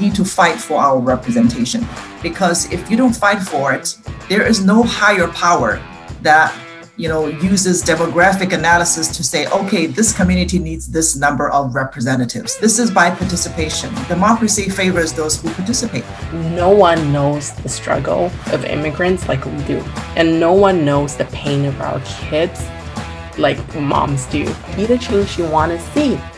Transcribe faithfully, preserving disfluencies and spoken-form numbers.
need to fight for our representation, because if you don't fight for it, there is no higher power that, you know, uses demographic analysis to say, okay, this community needs this number of representatives. This is by participation. Democracy favors those who participate. No one knows the struggle of immigrants like we do. And no one knows the pain of our kids like moms do. Be the change you want to see.